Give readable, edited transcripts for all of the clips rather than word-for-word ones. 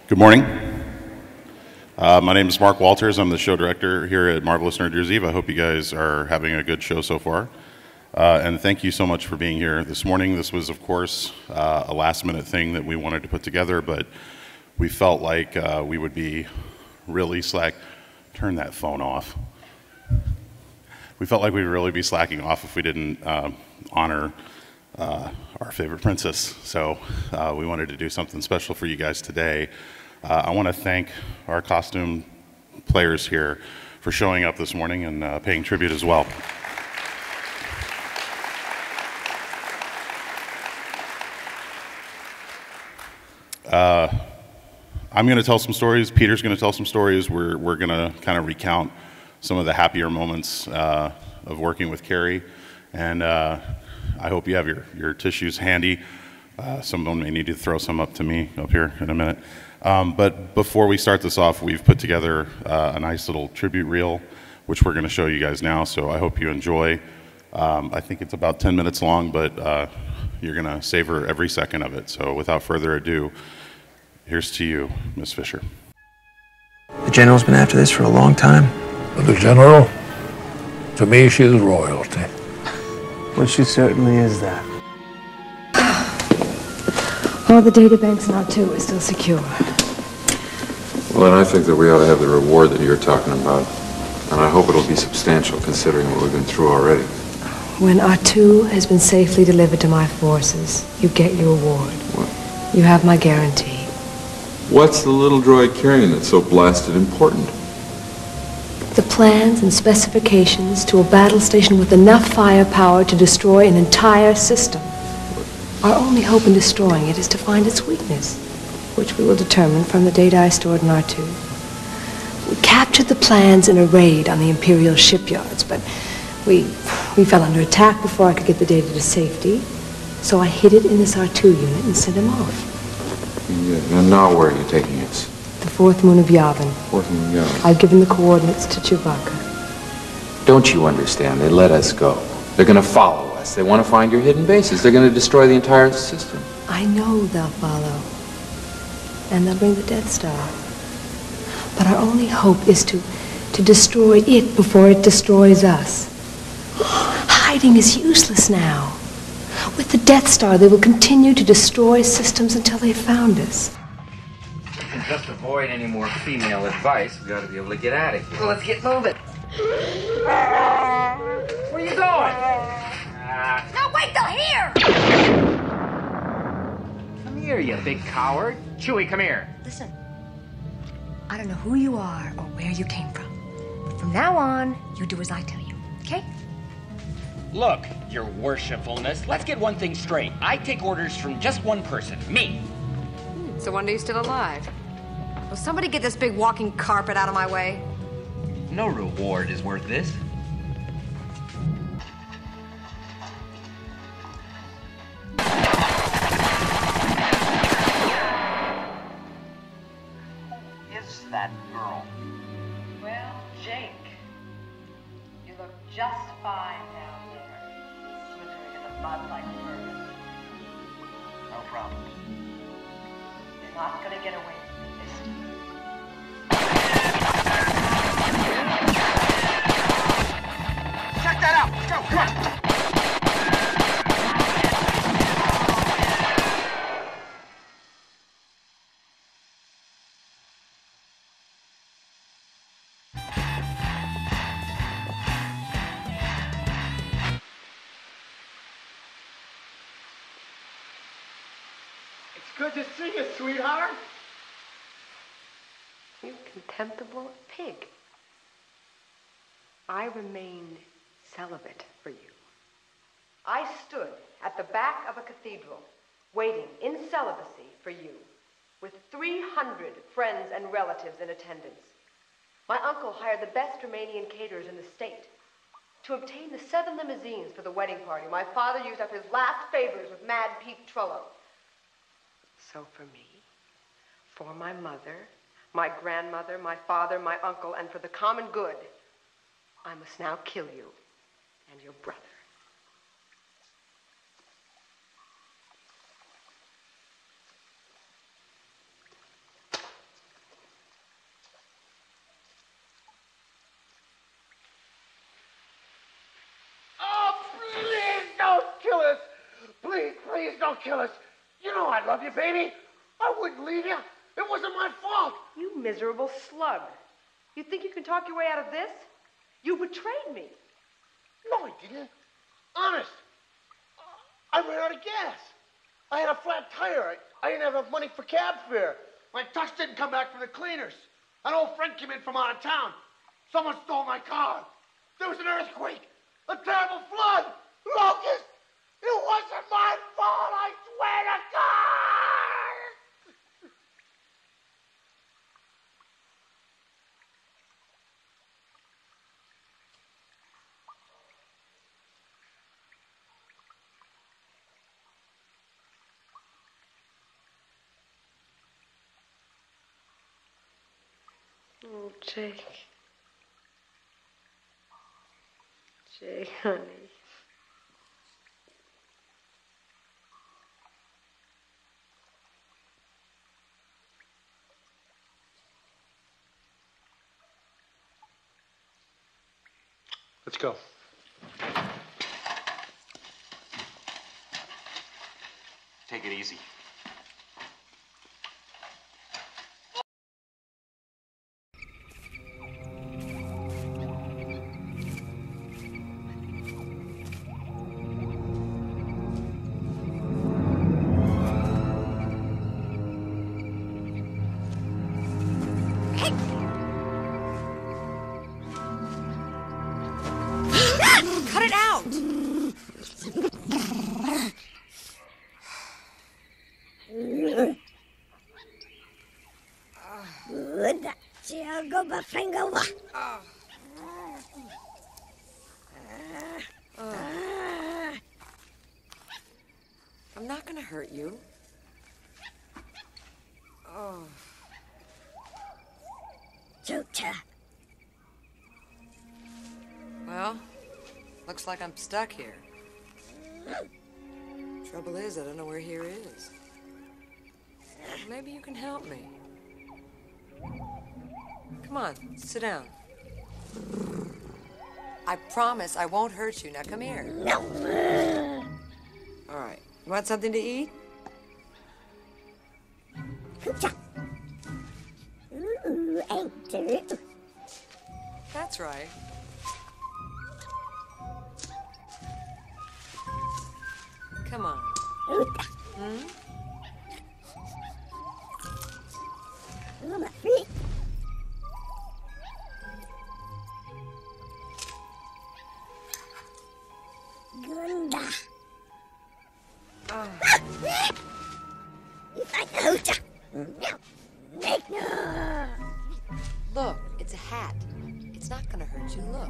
Good morning. My name is Mark Walters. I'm the show director here at Marvelous Nerds Eve. I hope you guys are having a good show so far. And thank you so much for being here this morning. This was, of course, a last-minute thing that we wanted to put together, but we felt like we would be really Turn that phone off. We felt like we'd really be slacking off if we didn't honor our favorite princess. So we wanted to do something special for you guys today. I want to thank our costume players here for showing up this morning and paying tribute as well. I'm going to tell some stories. Peter's going to tell some stories. We're going to kind of recount some of the happier moments of working with Carrie. And I hope you have your tissues handy. Someone may need to throw some up to me up here in a minute. But before we start this off, we've put together a nice little tribute reel, which we're going to show you guys now. So I hope you enjoy. I think it's about 10 minutes long, but you're going to savor every second of it. So without further ado, here's to you, Miss Fisher. The General's been after this for a long time. But the General, to me, she's royalty. Well, she certainly is that. All the databanks in R2 is still secure. Well, then I think that we ought to have the reward that you're talking about. And I hope it'll be substantial, considering what we've been through already. When R2 has been safely delivered to my forces, you get your award. What? You have my guarantee. What's the little droid carrying that's so blasted important? The plans and specifications to a battle station with enough firepower to destroy an entire system. Our only hope in destroying it is to find its weakness, which we will determine from the data I stored in R2. We captured the plans in a raid on the Imperial shipyards, but we fell under attack before I could get the data to safety, so I hid it in this R2 unit and sent him off. Yeah, and now where are you taking us? The fourth moon of Yavin. Fourth moon of Yavin. I've given the coordinates to Chewbacca. Don't you understand? They let us go. They're going to follow us. They want to find your hidden bases. They're going to destroy the entire system. I know they'll follow. And they'll bring the Death Star. But our only hope is to destroy it before it destroys us. Hiding is useless now. With the Death Star, they will continue to destroy systems until they found us. To just avoid any more female advice, we got to be able to get out of here. Well, let's get moving. Where are you going? No, wait till here! Come here, you big coward. Chewie, come here. Listen, I don't know who you are or where you came from. But from now on, you do as I tell you, okay? Look, your worshipfulness, let's get one thing straight. I take orders from just one person, me. So wonder you're still alive. Will somebody get this big walking carpet out of my way? No reward is worth this. Who is that girl? Well, Jake, you look just fine down there, slithering in the mud like Fergus. No problem. You're not gonna get away from me this time. Check that out! Let's go! Come on! Good to see you, sweetheart. You contemptible pig. I remained celibate for you. I stood at the back of a cathedral, waiting in celibacy for you, with 300 friends and relatives in attendance. My uncle hired the best Romanian caterers in the state. To obtain the 7 limousines for the wedding party, my father used up his last favors with Mad Pete Trullo. So for me, for my mother, my grandmother, my father, my uncle, and for the common good, I must now kill you and your brother. don't kill us. You know I love you, baby. I wouldn't leave you. It wasn't my fault. You miserable slug. You think you can talk your way out of this? You betrayed me. No, I didn't. Honest. I ran out of gas. I had a flat tire. I didn't have enough money for cab fare. My tux didn't come back from the cleaners. An old friend came in from out of town. Someone stole my car. There was an earthquake. A terrible flood. Locust. It wasn't my fault, I swear to God! Oh, Jake. Jake, honey. Let's go. Take it easy. Cut it out! I'm not gonna hurt you. Oh. Well, looks like I'm stuck here. Trouble is, I don't know where here is. Maybe you can help me. Come on, sit down. I promise I won't hurt you. Now come here. No. All right. You want something to eat? That's right. Come on. Hmm? Look, it's a hat. It's not gonna hurt you. Look.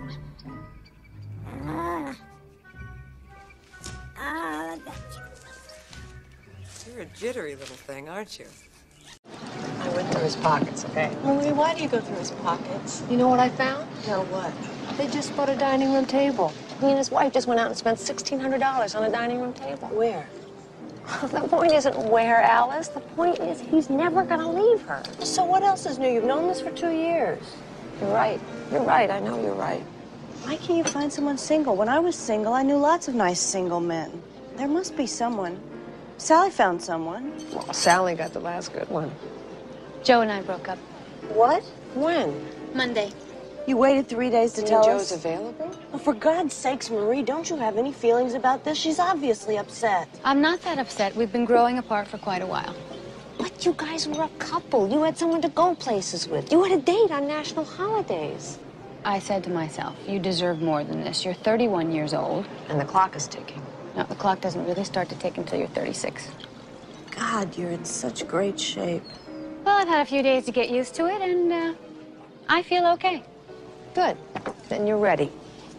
You're a jittery little thing, aren't you? I went through his pockets, okay? Marie, why do you go through his pockets? You know what I found? No, what? They just bought a dining room table. He and his wife just went out and spent $1,600 on a dining room table. Where? The point isn't where, Alice. The point is he's never gonna leave her. So what else is new? You've known this for 2 years. You're right. You're right. I know you're right. Why can't you find someone single? When I was single, I knew lots of nice single men. There must be someone. Sally found someone. Well, Sally got the last good one. Joe and I broke up. What? When? Monday. You waited 3 days to tell Joe's us? available? Oh, for God's sakes, Marie, don't you have any feelings about this? She's obviously upset. I'm not that upset. We've been growing apart for quite a while. But you guys were a couple. You had someone to go places with. You had a date on national holidays. I said to myself, you deserve more than this. You're 31 years old. And the clock is ticking. No, the clock doesn't really start to tick until you're 36. God, you're in such great shape. Well, I've had a few days to get used to it, and I feel okay. Good. Then you're ready.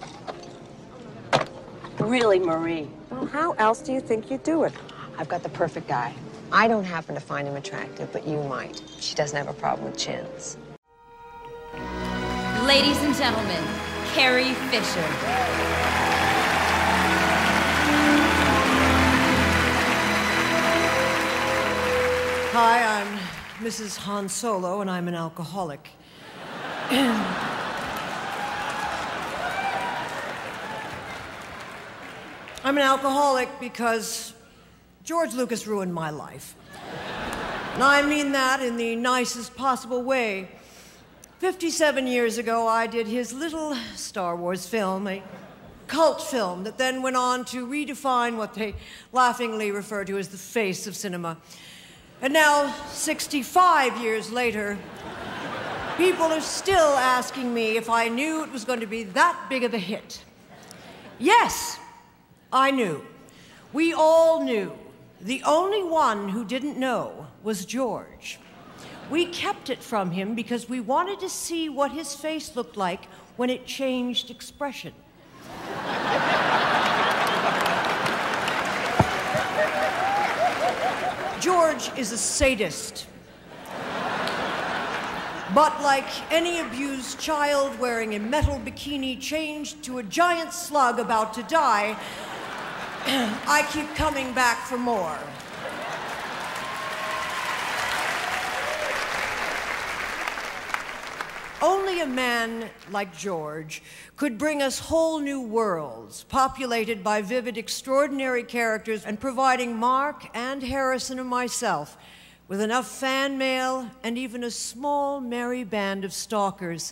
Really, Marie? Well, how else do you think you'd do it? I've got the perfect guy. I don't happen to find him attractive, but you might. She doesn't have a problem with chins. Ladies and gentlemen, Carrie Fisher. Hi, I'm Mrs. Han Solo, and I'm an alcoholic. I'm an alcoholic because George Lucas ruined my life. And I mean that in the nicest possible way. 57 years ago, I did his little Star Wars film, a cult film that then went on to redefine what they laughingly refer to as the face of cinema. And now, 65 years later, people are still asking me if I knew it was going to be that big of a hit. Yes, I knew. We all knew. The only one who didn't know was George. We kept it from him because we wanted to see what his face looked like when it changed expression. George is a sadist. But like any abused child wearing a metal bikini changed to a giant slug about to die, I keep coming back for more. Only a man like George could bring us whole new worlds, populated by vivid, extraordinary characters, and providing Mark and Harrison and myself with enough fan mail and even a small, merry band of stalkers.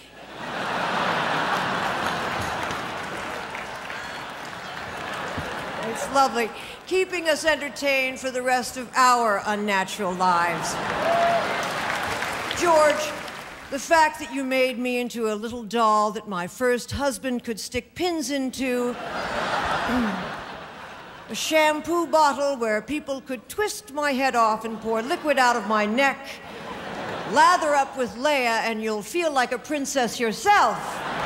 It's lovely, keeping us entertained for the rest of our unnatural lives. George, the fact that you made me into a little doll that my first husband could stick pins into, a shampoo bottle where people could twist my head off and pour liquid out of my neck, lather up with Leia and you'll feel like a princess yourself.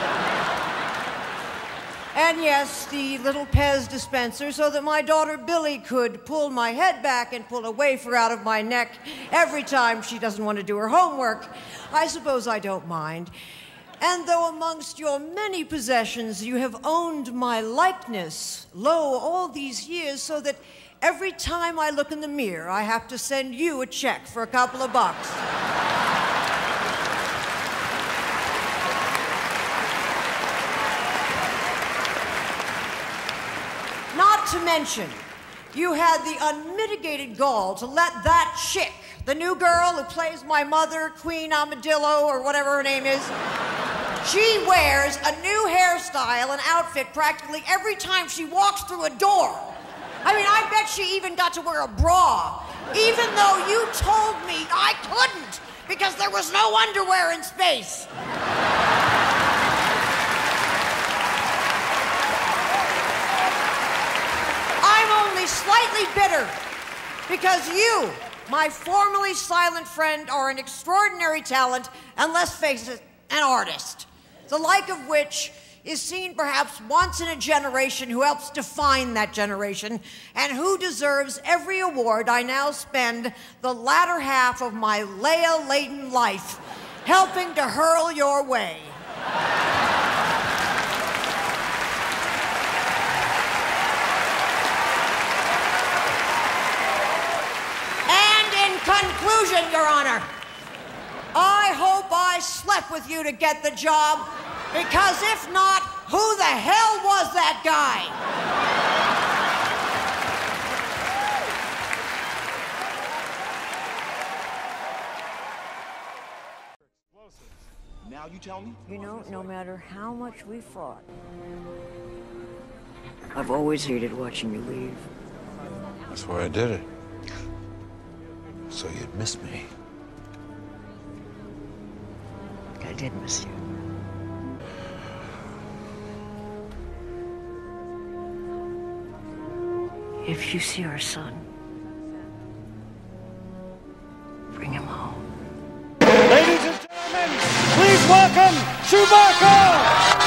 And yes, the little Pez dispenser so that my daughter Billy could pull my head back and pull a wafer out of my neck every time she doesn't want to do her homework. I suppose I don't mind. And though amongst your many possessions you have owned my likeness, lo, all these years, so that every time I look in the mirror I have to send you a check for a couple of bucks. Not to mention, you had the unmitigated gall to let that chick, the new girl who plays my mother, Queen Amadillo, or whatever her name is, she wears a new hairstyle and outfit practically every time she walks through a door. I mean, I bet she even got to wear a bra, even though you told me I couldn't because there was no underwear in space. Slightly bitter because you, my formerly silent friend, are an extraordinary talent and, let's face it, an artist, the like of which is seen perhaps once in a generation, who helps define that generation and who deserves every award I now spend the latter half of my Leia-laden life helping to hurl your way. Conclusion, Your Honor, I hope I slept with you to get the job, because if not, who the hell was that guy? Now you tell me? You know, no matter how much we fought, I've always hated watching you leave. That's why I did it. So you'd miss me. I did miss you. If you see our son, bring him home. Ladies and gentlemen, please welcome Chewbacca!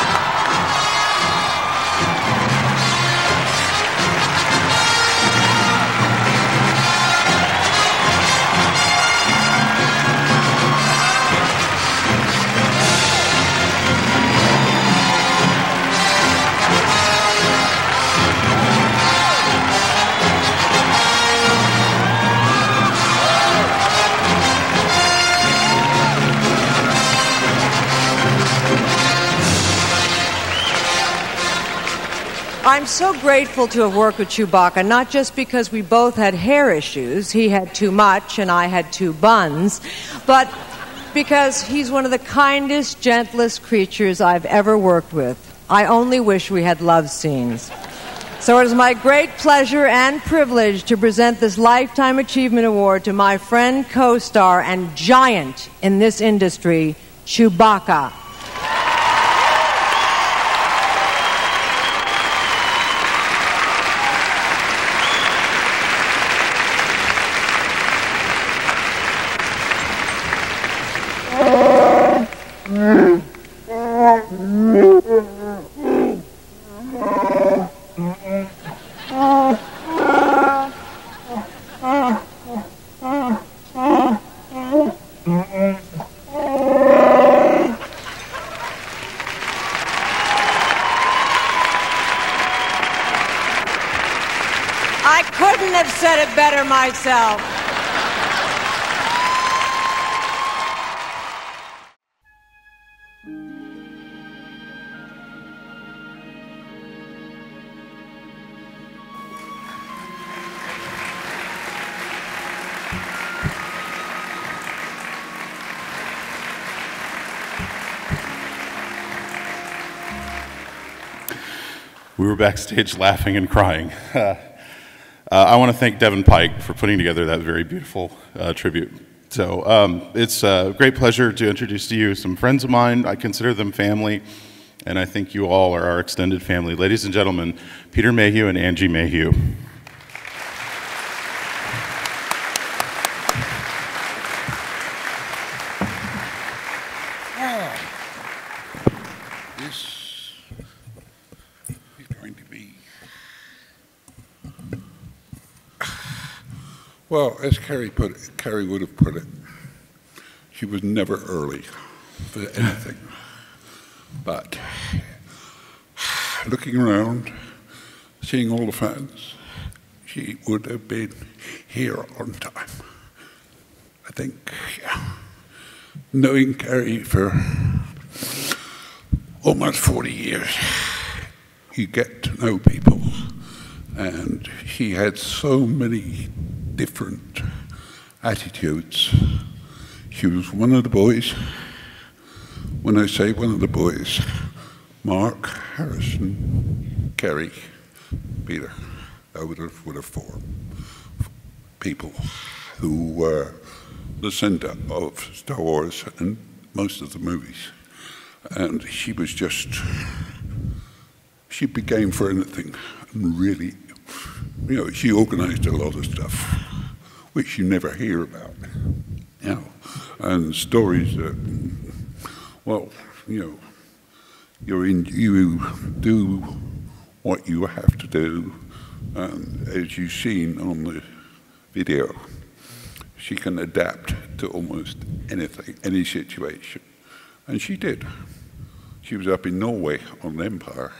I'm so grateful to have worked with Chewbacca, not just because we both had hair issues, he had too much and I had two buns, but because he's one of the kindest, gentlest creatures I've ever worked with. I only wish we had love scenes. So it is my great pleasure and privilege to present this Lifetime Achievement Award to my friend, co-star, and giant in this industry, Chewbacca. I couldn't have said it better myself. We were backstage laughing and crying. I want to thank Devin Pike for putting together that very beautiful tribute. So it's a great pleasure to introduce to you some friends of mine. I consider them family, and I think you all are our extended family. Ladies and gentlemen, Peter Mayhew and Angie Mayhew. Well, as Carrie would have put it, she was never early for anything. But looking around, seeing all the fans, she would have been here on time. I think, yeah. Knowing Carrie for almost 40 years, you get to know people. And she had so many different attitudes. She was one of the boys. When I say one of the boys, Mark, Harrison, Carrie, Peter, I would have four people who were the center of Star Wars and most of the movies. And she was just, she became for anything and really, you know, she organized a lot of stuff, which you never hear about, you know, and stories that, well, you know, you do what you have to do, and as you've seen on the video, she can adapt to almost anything, any situation, and she did. She was up in Norway on Empire,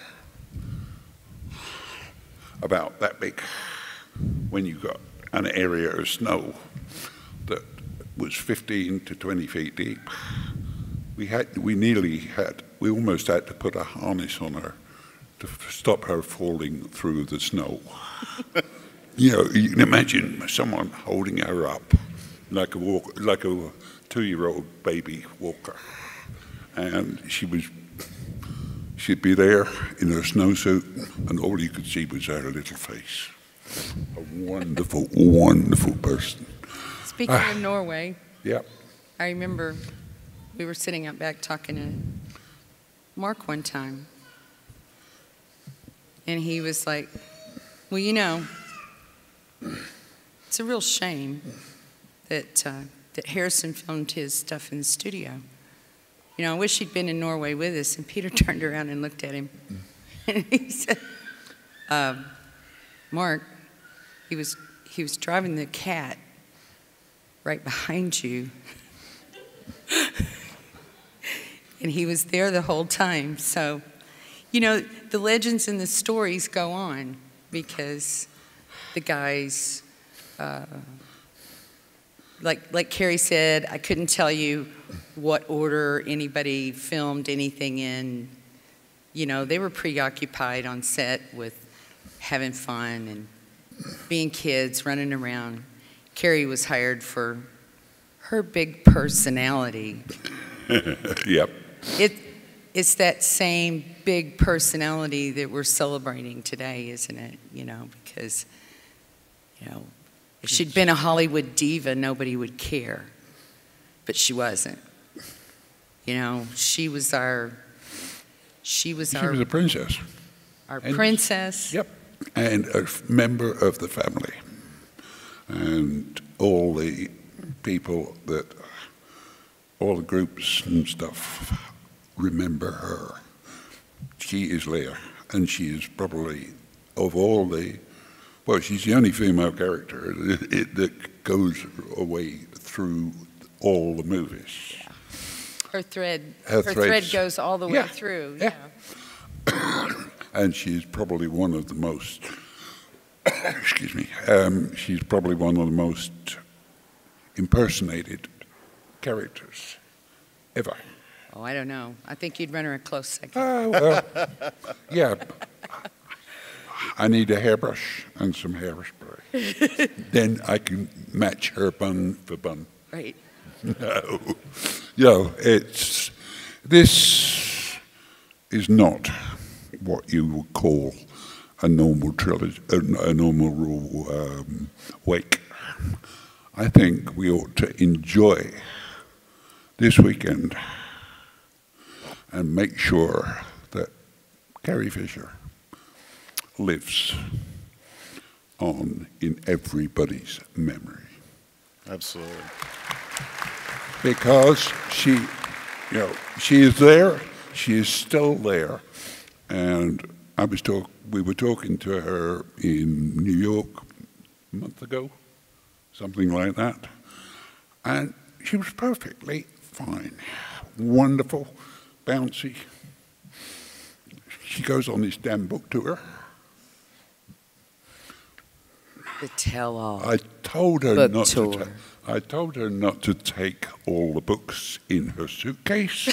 about that big, when you got an area of snow that was 15 to 20 feet deep. We almost had to put a harness on her to stop her falling through the snow. You know, you can imagine someone holding her up like a 2-year-old baby walker. And she'd be there in her snowsuit, and all you could see was her little face. A wonderful, wonderful person. Speaking of Norway, yeah. I remember we were sitting out back talking to Mark one time, and he was like, well, you know, it's a real shame that Harrison filmed his stuff in the studio. You know, I wish he'd been in Norway with us. And Peter turned around and looked at him. And he said, Mark, he was driving the cat right behind you. And he was there the whole time. So, you know, the legends and the stories go on because the guys, like Carrie said, I couldn't tell you what order anybody filmed anything in. You know, they were preoccupied on set with having fun and being kids, running around. Carrie was hired for her big personality. Yep. It's that same big personality that we're celebrating today, isn't it? You know, because, you know, if she'd been a Hollywood diva, nobody would care. But she wasn't. You know, she was a princess. Our princess. Yep. And a member of the family. And all the people that, all the groups and stuff remember her. She is Leia, and she is probably, of all the, well, she's the only female character that goes away through all the movies. Yeah. Her thread threads. goes all the way through. Yeah. And she's probably one of the most, excuse me, she's probably one of the most impersonated characters ever. Oh, I don't know. I think you'd run her a close second. Well, yeah. I need a hairbrush and some hairspray. Then I can match her bun for bun. Right. No. No, this is not what you would call a normal trilogy, a normal wake. I think we ought to enjoy this weekend and make sure that Carrie Fisher lives on in everybody's memory. Absolutely. Because she, you know, she is there, she is still there, and we were talking to her in New York a month ago, something like that, and she was perfectly fine, wonderful, bouncy. She goes on this damn book tour. The tell-all. I told her book not tour. to. I told her not to take all the books in her suitcase,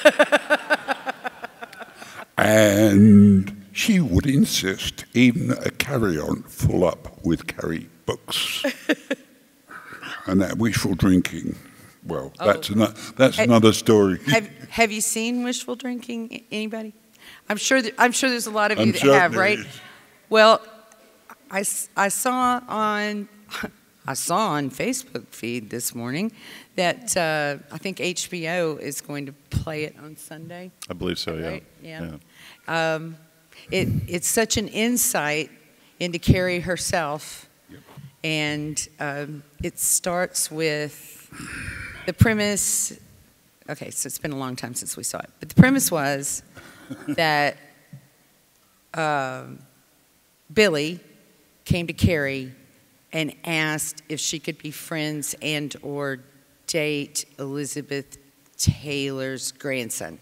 and she would insist even a carry-on full up with Carrie books. And that wishful drinking. Well, that's another story. Have you seen wishful drinking? Anybody? I'm sure there's a lot of you that have, right? Well, I saw on Facebook feed this morning that I think HBO is going to play it on Sunday. I believe so. Right? Yeah. It's such an insight into Carrie herself, and it starts with the premise. Okay, so it's been a long time since we saw it, but the premise was that Billy came to Carrie and asked if she could be friends and or date Elizabeth Taylor's grandson.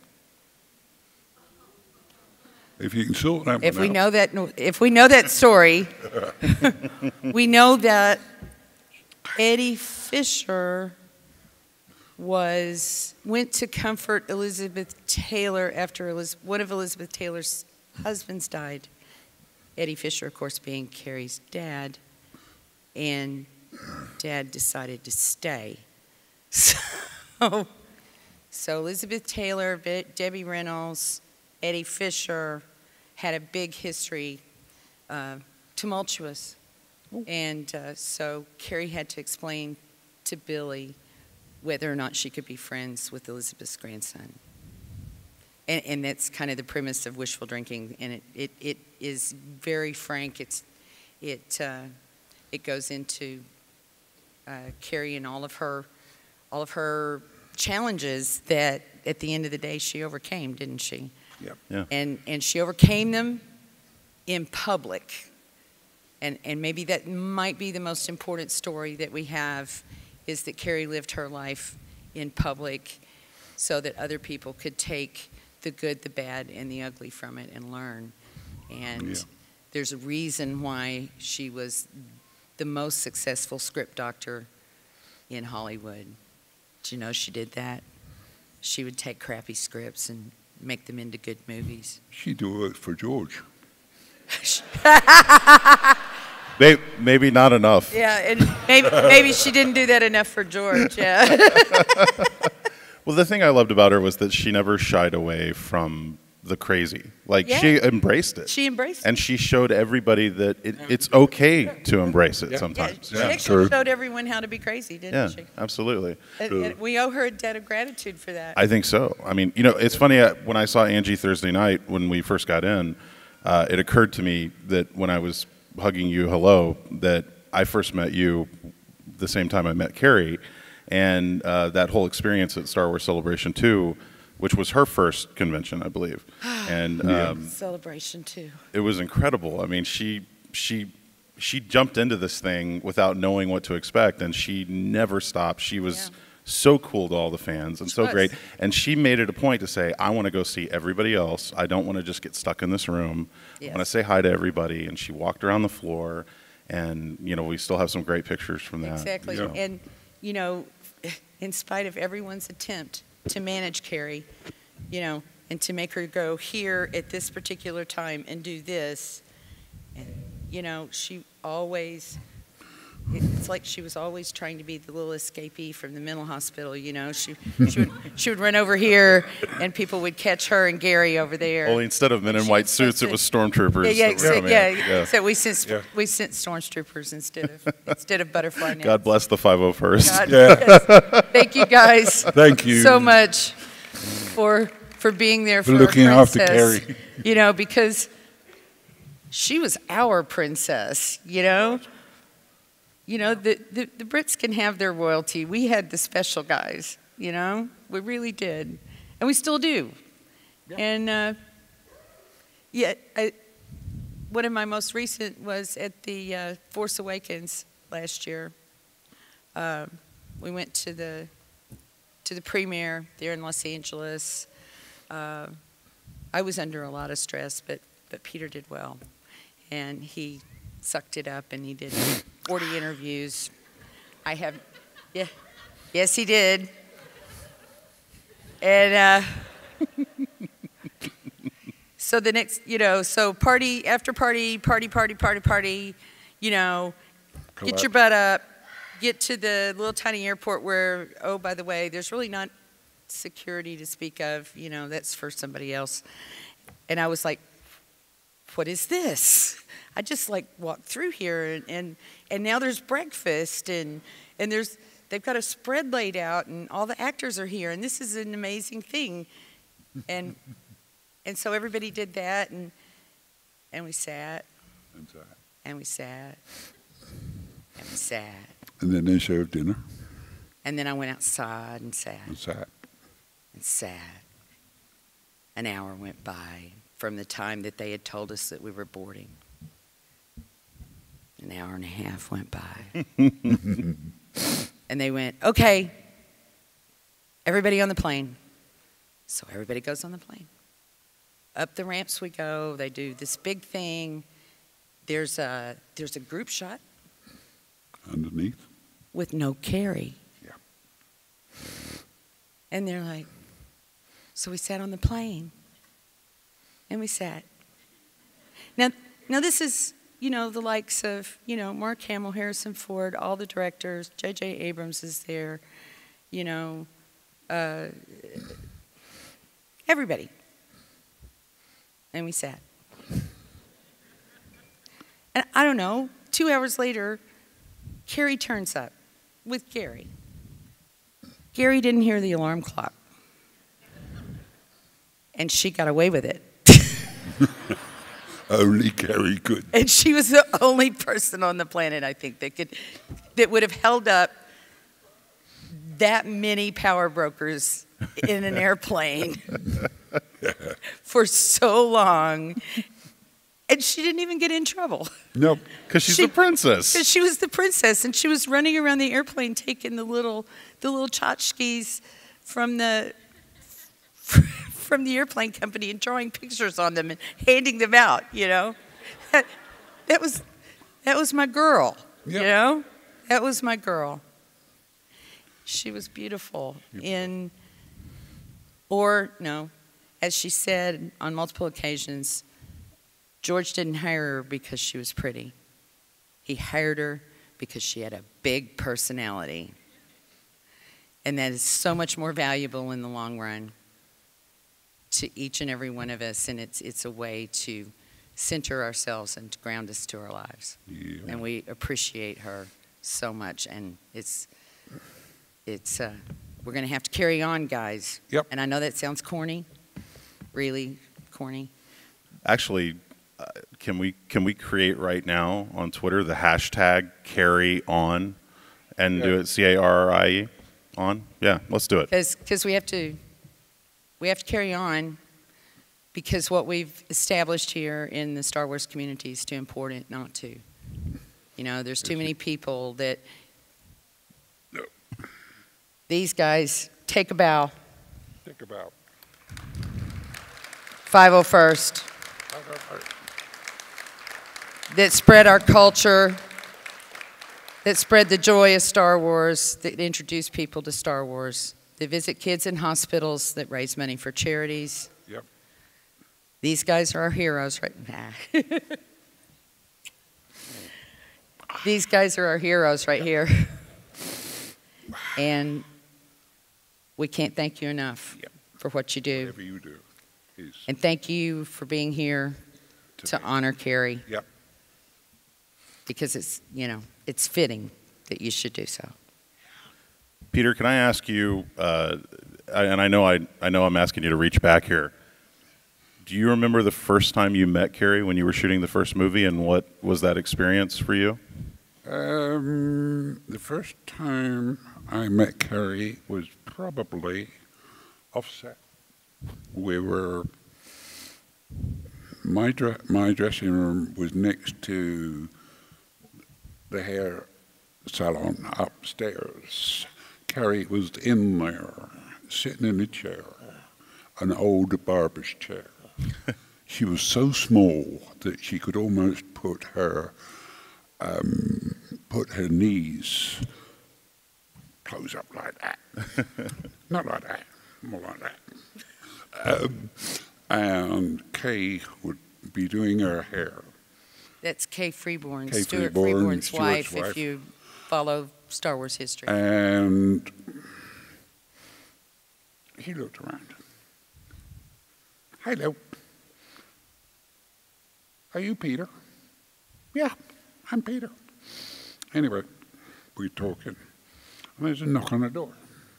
If you can sort that one if we out. if we know that story, we know that Eddie Fisher went to comfort Elizabeth Taylor after one of Elizabeth Taylor's husbands died. Eddie Fisher, of course, being Carrie's dad, and Dad decided to stay. So Elizabeth Taylor, Debbie Reynolds, Eddie Fisher had a big history, tumultuous. And so Carrie had to explain to Billy whether or not she could be friends with Elizabeth's grandson. And that's kind of the premise of wishful drinking, and it is very frank. It goes into Carrie and all of her challenges that at the end of the day she overcame, didn't she? Yep. Yeah. And she overcame them in public. And maybe that might be the most important story that we have, is that Carrie lived her life in public so that other people could take the good, the bad, and the ugly from it and learn. And there's a reason why she was the most successful script doctor in Hollywood. Did you know she did that? She would take crappy scripts and make them into good movies. She do it for George. Maybe not enough. Yeah, and maybe she didn't do that enough for George. Yeah. Well, the thing I loved about her was that she never shied away from the crazy. Like, Yeah. she embraced it. She embraced it. And she showed everybody that it's okay to embrace it sometimes. She actually showed everyone how to be crazy, didn't she? Absolutely. And we owe her a debt of gratitude for that. I think so. I mean, it's funny, when I saw Angie Thursday night when we first got in, it occurred to me that when I was hugging you hello, that I first met you the same time I met Carrie, and that whole experience at Star Wars Celebration 2, which was her first convention, I believe. And Celebration 2. It was incredible. I mean, she jumped into this thing without knowing what to expect, and she never stopped. She was so cool to all the fans and so great. And she made it a point to say, I want to go see everybody else. I don't want to just get stuck in this room. I want to say hi to everybody. And she walked around the floor, and we still have some great pictures from that. Exactly. So. And in spite of everyone's attempt to manage Carrie, and to make her go here at this particular time and do this, and she always, it's like she was always trying to be the little escapee from the mental hospital. She would run over here, and people would catch her and Gary over there. Only instead of men in white suits, it was stormtroopers. So we sent stormtroopers instead of butterfly nets. God bless the 501st. God, yes. Thank you guys. Thank you so much for being there for looking our after princess. Carrie. Because she was our princess. The Brits can have their royalty. We had the special guys. We really did, and we still do. Yeah. And one of my most recent was at the Force Awakens last year. We went to the premiere there in Los Angeles. I was under a lot of stress, but Peter did well, and he sucked it up, and he did 40 interviews. Yes, he did. And so the next, so party after party, get your butt up, get to the little tiny airport where, oh, by the way, there's really not security to speak of, that's for somebody else. And I was like, what is this? I just walked through here, and now there's breakfast, and they've got a spread laid out, and all the actors are here, and this is an amazing thing. And so everybody did that, and we sat, and we sat, and we sat. And then they served dinner. And then I went outside and sat. And sat. And sat. An hour went by from the time that they had told us that we were boarding. An hour and a half went by. And they went, okay, everybody on the plane. So everybody goes on the plane. Up the ramps we go. They do this big thing. There's a group shot. Underneath. With no Carrie. Yeah. And they're like, so we sat on the plane. And we sat. Now this is, the likes of, Mark Hamill, Harrison Ford, all the directors. J.J. Abrams is there. Everybody. And we sat. And I don't know, 2 hours later, Carrie turns up with Gary. Gary didn't hear the alarm clock. And she got away with it. Only Carrie could. And she was the only person on the planet, I think, that would have held up that many power brokers in an airplane for so long. And she didn't even get in trouble. Nope. Because she's the princess. Because she was the princess, and she was running around the airplane taking the little tchotchkes from the airplane company and drawing pictures on them and handing them out. That was my girl. Yep. That was my girl. She was beautiful as she said on multiple occasions, George didn't hire her because she was pretty. He hired her because she had a big personality. And that is so much more valuable in the long run to each and every one of us. And it's a way to center ourselves and to ground us to our lives. Yeah. And we appreciate her so much. And we're going to have to carry on, guys. Yep. And I know that sounds corny, really corny. Actually, can we create right now on Twitter the hashtag carry on and do it CARRIE on? Yeah, let's do it. Because we have to carry on, because what we've established here in the Star Wars community is too important not to. You know, there's too many people that these guys take a bow. Take a bow. 501st. That spread our culture, that spread the joy of Star Wars, that introduce people to Star Wars, that visit kids in hospitals, that raise money for charities. Yep. These guys are our heroes right now. These guys are our heroes right here. And we can't thank you enough for what you do. Whatever you do. And thank you for being here to honor Carrie. Yep. Because it's, you know, it's fitting that you should do so. Peter, can I ask you, and I know I'm asking you to reach back here. Do you remember the first time you met Carrie when you were shooting the first movie, and what was that experience for you? The first time I met Carrie was probably offset. We were, my dressing room was next to the hair salon upstairs. Carrie was in there, sitting in a chair, an old barber's chair. She was so small that she could almost put her knees close up like that. Not like that, more like that. And Kay would be doing her hair. That's Kay Freeborn, Kay Stuart Freeborn, Freeborn's wife, Stuart's if you follow Star Wars history. And he looked around. Hello. Are you Peter? Yeah, I'm Peter. Anyway, we're talking, and there's a knock on the door.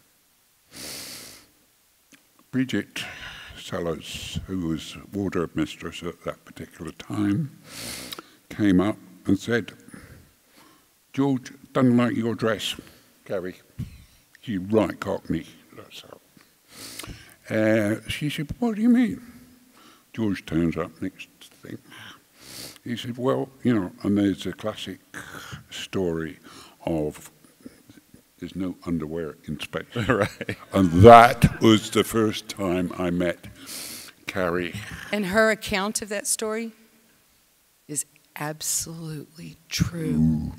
Bridget Sellers, who was wardrobe mistress at that particular time, came up and said, George, doesn't like your dress, Carrie. You right cockney. That's how. She said, what do you mean? George turns up next thing. He said, well, you know, and there's a classic story of there's no underwear in space. Right. And that was the first time I met Carrie. And her account of that story is absolutely true.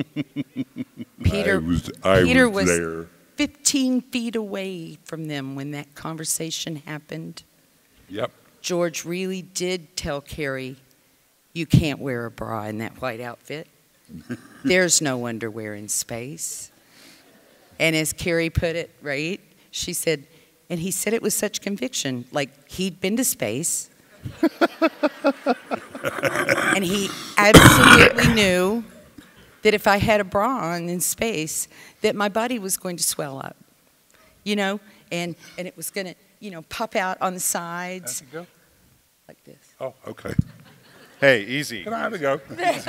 Peter was there. 15 feet away from them when that conversation happened. Yep. George really did tell Carrie, you can't wear a bra in that white outfit. There's no underwear in space. And as Carrie put it, right, she said, and he said it with such conviction, like he'd been to space. And he absolutely knew that if I had a bra on in space, that my body was going to swell up, you know, and it was going to, you know, pop out on the sides. How'd it go? Like this. Oh, okay. Hey, easy. Can I have a go?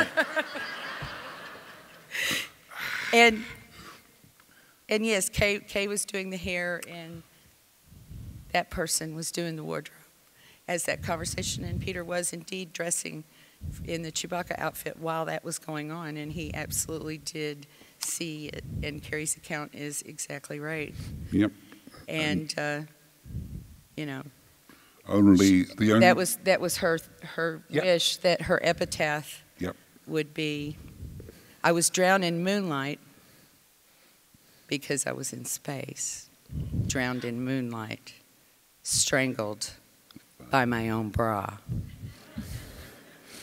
And yes, Kay was doing the hair, and that person was doing the wardrobe as that conversation. And Peter was indeed dressing in the Chewbacca outfit while that was going on, and he absolutely did see it. And Carrie's account is exactly right. Yep. And you know, only the only that was her Yep. wish, that her epitaph Yep. would be, I was drowned in moonlight because I was in space, drowned in moonlight, strangled by my own bra.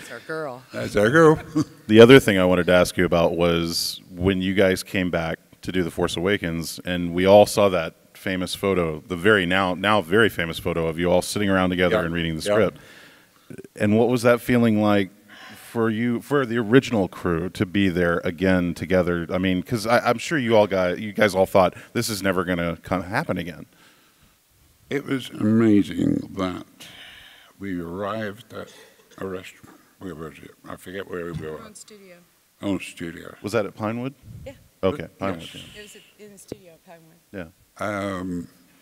That's our girl. That's our girl. The other thing I wanted to ask you about was when you guys came back to do The Force Awakens, and we all saw that famous photo, the very now very famous photo of you all sitting around together and reading the script. And what was that feeling like for you, for the original crew, to be there again together? I mean, because I'm sure you guys all thought this is never going to happen again. It was amazing that we arrived at a restaurant. Where was it? I forget where we were. On studio. On studio. Was that at Pinewood? Yeah. Okay, Pinewood. Yes. It was in the studio at Pinewood. Yeah.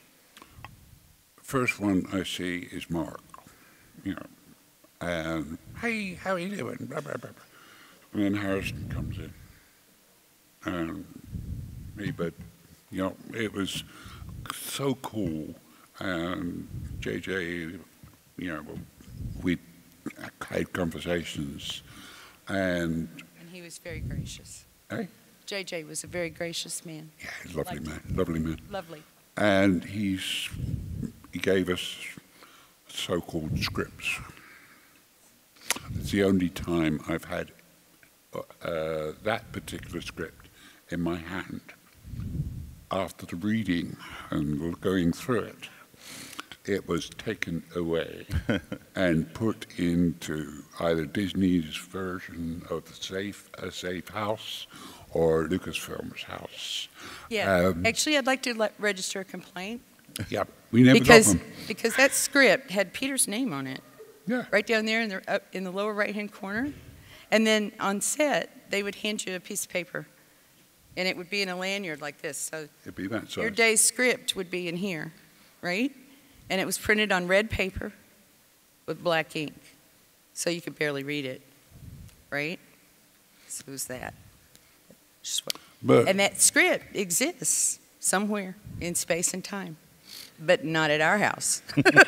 First one I see is Mark. You know, and hey, how are you doing? Blah, blah, blah. And then Harrison comes in. And but you know, it was so cool. And JJ, you know, we had conversations, and he was very gracious. Hey? JJ was a very gracious man. Yeah, lovely man. Lovely. And he gave us so-called scripts. It's the only time I've had that particular script in my hand. After the reading and going through it, it was taken away and put into either Disney's version of A Safe House or Lucasfilm's house. Yeah, actually, I'd like to register a complaint. Yeah, we never got one. Because that script had Peter's name on it. Yeah. Right down there in the lower right-hand corner. And then on set, they would hand you a piece of paper. And it would be in a lanyard like this. So it'd be that size. Your day's script would be in here, right? And it was printed on red paper with black ink. So you could barely read it, right? So it was that. And that script exists somewhere in space and time, but not at our house.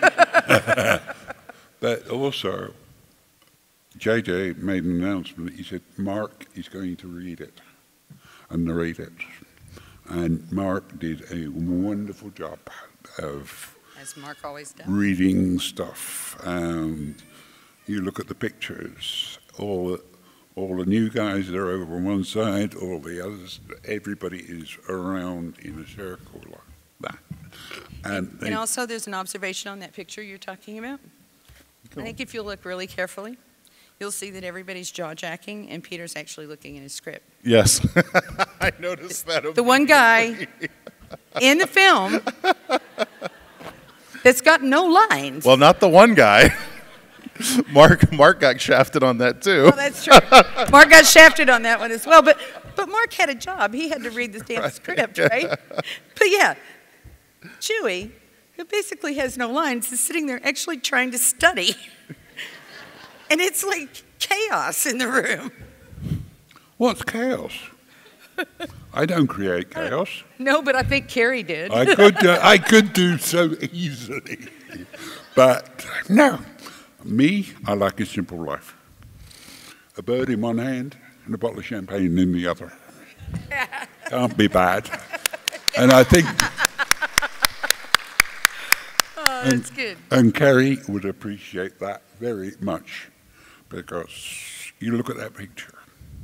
But also, JJ made an announcement. He said, Mark is going to read it and narrate it. And Mark did a wonderful job of, as Mark always does, reading stuff. And you look at the pictures, all the new guys that are over on one side, all the others, everybody is around in a circle like that. And also there's an observation on that picture you're talking about. I think if you look really carefully, you'll see that everybody's jaw-jacking and Peter's actually looking at his script. Yes. I noticed that. The one guy in the film that's got no lines. Well, not the one guy. Mark got shafted on that too. Oh, that's true. Mark got shafted on that one as well. But Mark had a job. He had to read the damn script, right? But yeah, Chewie, who basically has no lines, is sitting there actually trying to study. And it's like chaos in the room. What's chaos? I don't create chaos. No, but I think Carrie did. I could do so easily. But no. Me, I like a simple life. A bird in one hand and a bottle of champagne in the other. Can't be bad. And I think... Oh, that's good. And Carrie would appreciate that very much, because you look at that picture.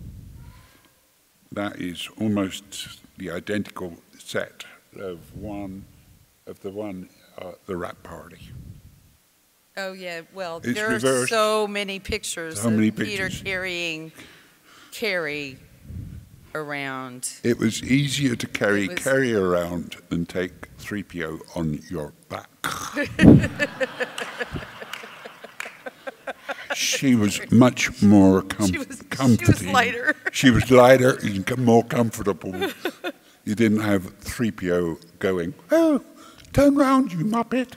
That is almost the identical set of the rap party. Oh, yeah. Well, It's there are reversed. so many pictures So of many Peter pictures. carrying Carrie around. It was easier to carry It was- Carrie around than take 3PO on your back. She was much more comfortable. She was lighter. She was lighter and more comfortable. You didn't have 3PO going, oh, turn round, you muppet.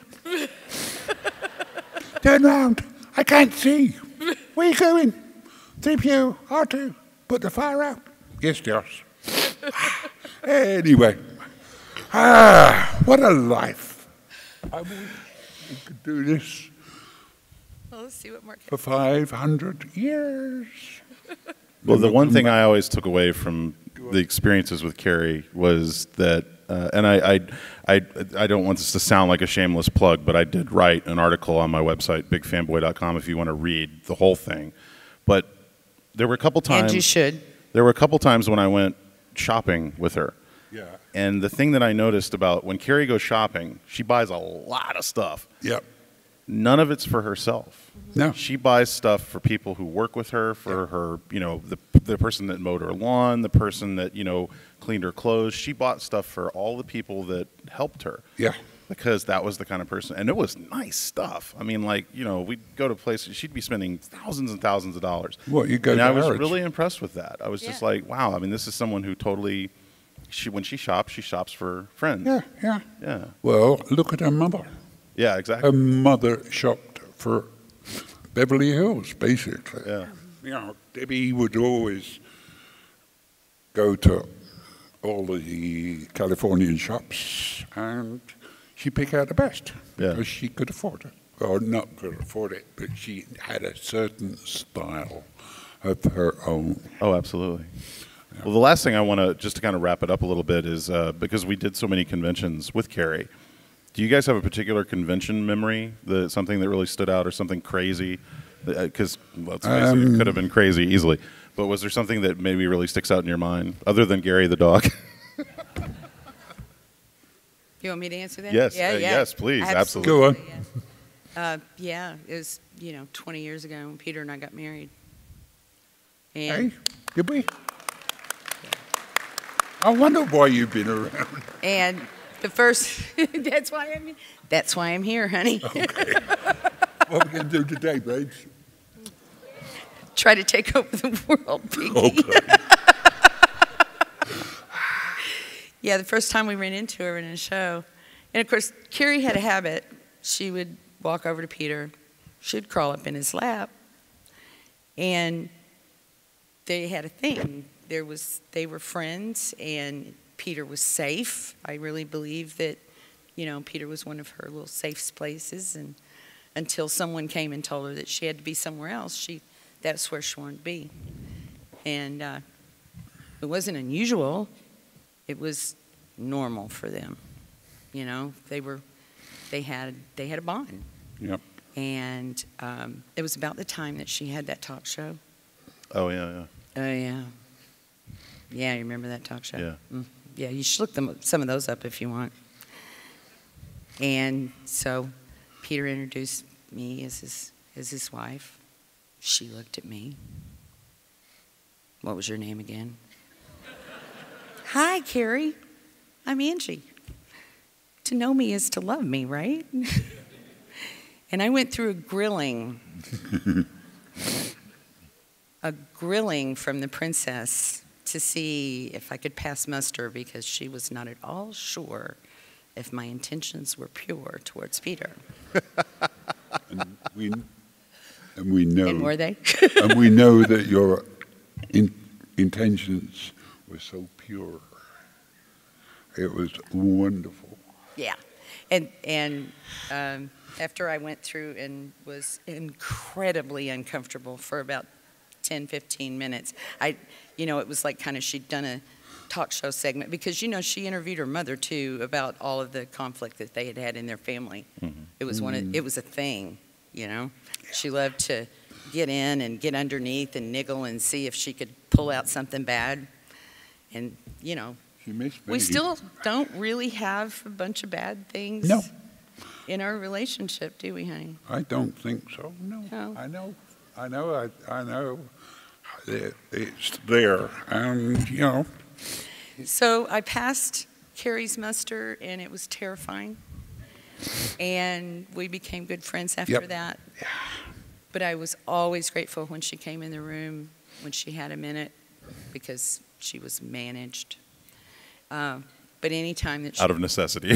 Turn round. I can't see. Where you going? 3PO, R2, put the fire out. Yes, Josh. Anyway. What a life. I wish we could do this Well, let's see what Mark for 500 years. Well, the one thing I always took away from the experiences with Carrie was that, and I don't want this to sound like a shameless plug, but I did write an article on my website, bigfanboy.com, if you want to read the whole thing, But there were a couple times. And you should. There were a couple times when I went shopping with her. Yeah. And the thing that I noticed about when Carrie goes shopping, she buys a lot of stuff. Yep. None of it's for herself. No. She buys stuff for people who work with her, for her, you know, the person that mowed her lawn, the person that, you know, cleaned her clothes. She bought stuff for all the people that helped her. Yeah. Because that was the kind of person, and it was nice stuff. I mean, like, you know, we'd go to places, she'd be spending thousands and thousands of dollars. Well, you go and to I was Harrods. really impressed with that. I was just like, wow, I mean, this is someone who totally, when she shops for friends. Yeah, yeah. Yeah. Well, look at her mother. Yeah, exactly. Her mother shopped for Beverly Hills, basically. Yeah. You know, Debbie would always go to all the Californian shops and she'd pick out the best because she could afford it. Or not could afford it, but she had a certain style of her own. Oh, absolutely. Well, the last thing I want to, just to kind of wrap it up a little bit, is because we did so many conventions with Carrie, do you guys have a particular convention memory, something that really stood out or something crazy? Because, let's face it, it could have been crazy easily. But was there something that maybe really sticks out in your mind, other than Gary the dog? You want me to answer that? Yes, Yeah, yes, please, absolutely. Go on. Yes. Yeah, it was, 20 years ago when Peter and I got married. And Hey, did we? I wonder why you've been around. And the first, that's why I'm here, honey. Okay. What are we going to do today, babes? Try to take over the world, Piggy. Okay. Yeah, the first time we ran into her in a show. And of course, Carrie had a habit. She would walk over to Peter. She'd crawl up in his lap. And they had a thing. They were friends, and Peter was safe. I really believe that, Peter was one of her little safe places. And until someone came and told her that she had to be somewhere else, that's where she wanted to be. And it wasn't unusual. It was normal for them. They had a bond. Yep. And it was about the time that she had that talk show. Oh, yeah. Oh, yeah. Yeah, you remember that talk show? Yeah. Yeah, you should look some of those up if you want. And so Peter introduced me as his wife. She looked at me. What was your name again? Hi, Carrie. I'm Angie. To know me is to love me, right? And I went through a grilling from the princess to see if I could pass muster, because she was not at all sure if my intentions were pure towards Peter. And we know. And were they? And we know that your intentions were so pure. It was wonderful. Yeah. And after I went through and was incredibly uncomfortable for about 10, 15 minutes, it was like kind of she'd done a talk show segment, because, she interviewed her mother, too, about all of the conflict that they had in their family. Mm-hmm. It was it was a thing, She loved to get in and get underneath and niggle and see if she could pull out something bad. And, we still don't really have a bunch of bad things in our relationship, do we, honey? I don't think so, no. I know. It's there, and, So I passed Carrie's muster, and it was terrifying. And we became good friends after that. Yeah. But I was always grateful when she came in the room, when she had a minute, because she was managed. But any time that she... Out of necessity.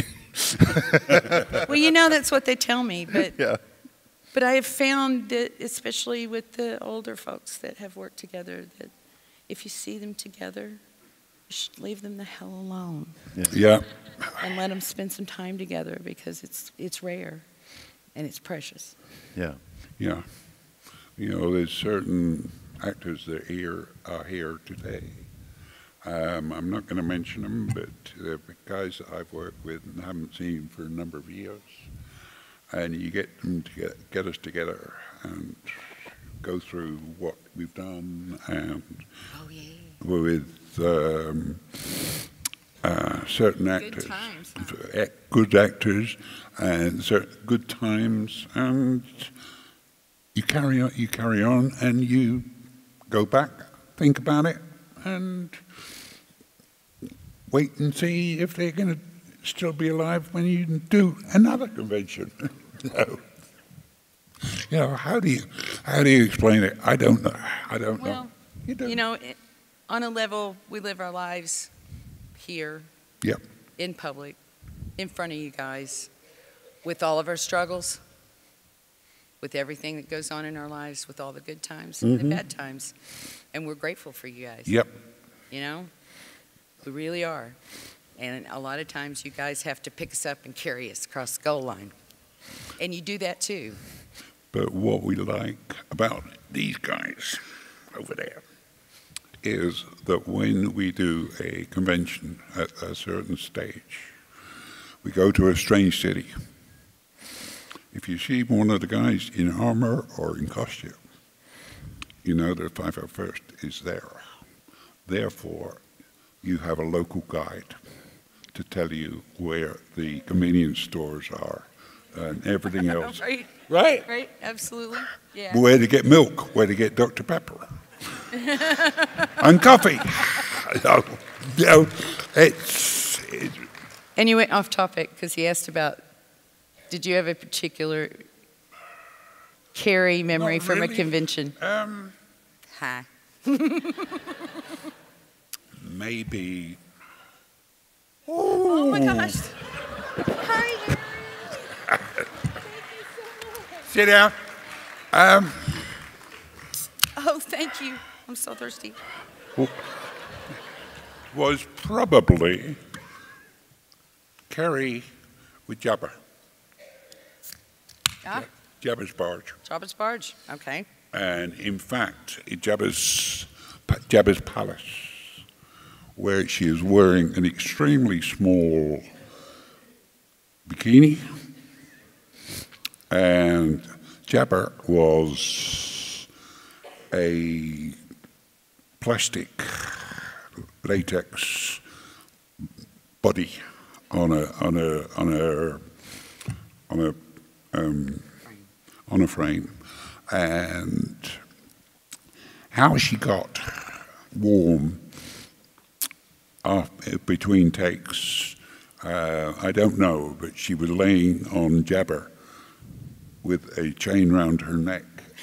Well, that's what they tell me. But yeah. But I have found that, especially with the older folks that have worked together, that if you see them together, you should leave them the hell alone. Yeah. And let them spend some time together, because it's rare and it's precious. Yeah. Yeah. There's certain actors that are here today. I'm not going to mention them, but they're guys that I've worked with and haven't seen for a number of years. And you get them to get us together and go through what we've done, and with certain actors, good actors, and certain good times, and you carry on, and you go back, think about it, and wait and see if they're going to still be alive when you do another convention. You know, how do you explain it? I don't know. Well, you know, on a level, we live our lives here, yep, in public, in front of you guys, with all of our struggles, with everything that goes on in our lives, with all the good times and the bad times, and we're grateful for you guys. Yep. You know, we really are. And a lot of times you guys have to pick us up and carry us across the goal line. And you do that too. But what we like about these guys over there is that when we do a convention at a certain stage, we go to a strange city. If you see one of the guys in armor or in costume, you know that 501st is there. Therefore, you have a local guide to tell you where the convenience stores are and everything else. Right. Right? Right, absolutely. Yeah. Where to get milk, where to get Dr. Pepper. And coffee. You know, it's... And you went off topic because he asked about, did you have a particular Carrie memory from a convention? Hi. Maybe... Oh my gosh. Hi. Sit down. Oh, thank you. I'm so thirsty. Was probably Carrie with Jabba. Ah. Jabba's barge. Jabba's barge. Okay. And in fact, Jabba's palace, where she is wearing an extremely small bikini, and Jabba was a plastic latex body on a frame, and how she got warm between takes, I don't know, but she was laying on Jabba with a chain round her neck.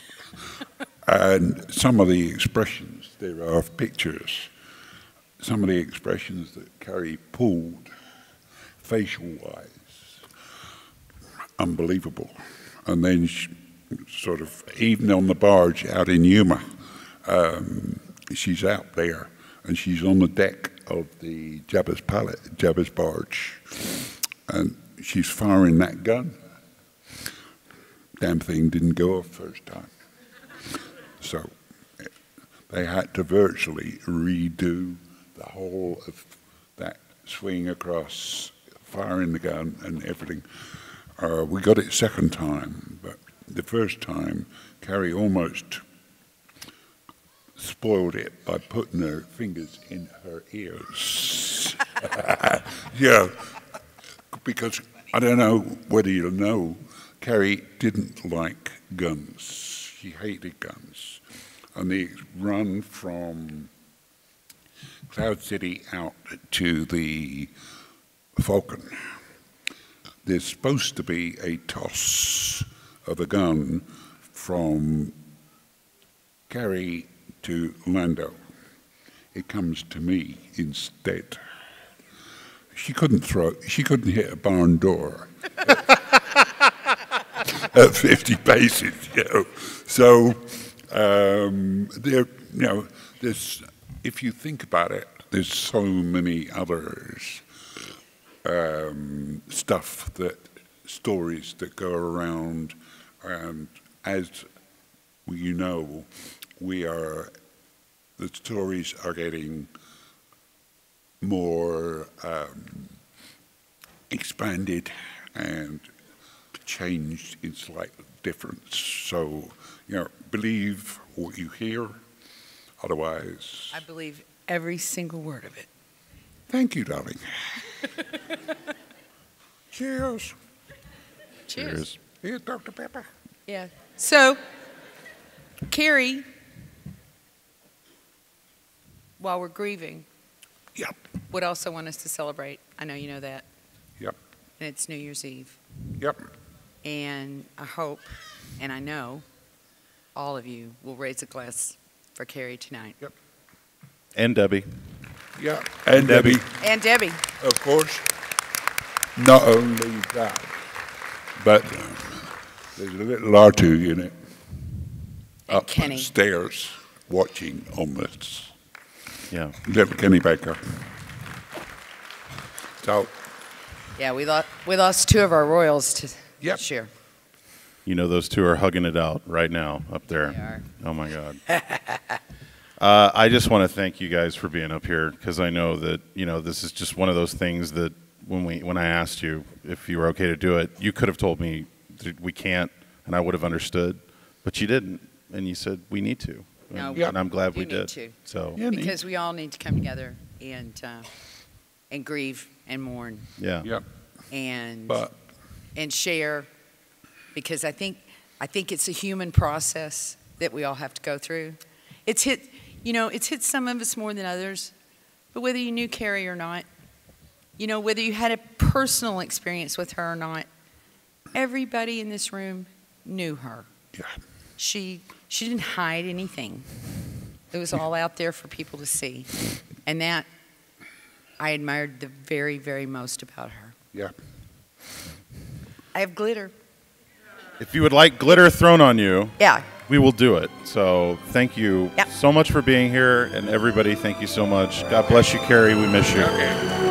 And some of the expressions, there are pictures, some of the expressions that Carrie pulled, facial-wise, unbelievable. And then she, sort of, even on the barge out in Yuma, she's out there, and she's on the deck of the Jabba's barge, and she's firing that gun. Damn thing didn't go off first time. So they had to virtually redo the whole of that swing across, firing the gun and everything. We got it second time, but the first time, Carrie almost spoiled it by putting her fingers in her ears. Yeah, because I don't know whether you know, Carrie didn't like guns. She hated guns. And the run from Cloud City out to the Falcon, there's supposed to be a toss of a gun from Carrie to Lando. It comes to me instead. She couldn't hit a barn door at 50 paces, you know. So there, you know, there's, if you think about it, there's so many others stories that go around, and as you know, the stories are getting more expanded and changed in slight difference. So, you know, believe what you hear Otherwise, I believe every single word of it. thank you, darling. Cheers. Cheers. Here's Dr. Pepper. Yeah. So, Carrie, while we're grieving, yep. What else I want us to celebrate? I know you know that. Yep. And it's New Year's Eve. Yep. And I hope, and I know, all of you will raise a glass for Carrie tonight. Yep. And Debbie. Yeah. And Debbie. And Debbie. Of course. Not only that, but there's a little or two in it. And Up Kenny. Stairs watching on this. Yeah. Little Kenny Baker. So, Yeah, we lost two of our Royals to share. You know, those two are hugging it out right now up there. They are. Oh, my God. I just want to thank you guys for being up here, because I know that, you know, this is just one of those things that when I asked you if you were okay to do it, you could have told me that we can't, and I would have understood, but you didn't, and you said we need to. No, and I'm glad we you did. need to. So Because we all need to come together and grieve and mourn. Yeah. Yep. And share, because I think it's a human process that we all have to go through. It's hit some of us more than others, but whether you knew Carrie or not, you know, whether you had a personal experience with her or not, everybody in this room knew her. Yeah. She didn't hide anything. It was all out there for people to see. And that I admired the very, very most about her. Yeah. I have glitter. if you would like glitter thrown on you, yeah, we will do it. So thank you so much for being here, and everybody, thank you so much. God bless you, Carrie. We miss you. Okay.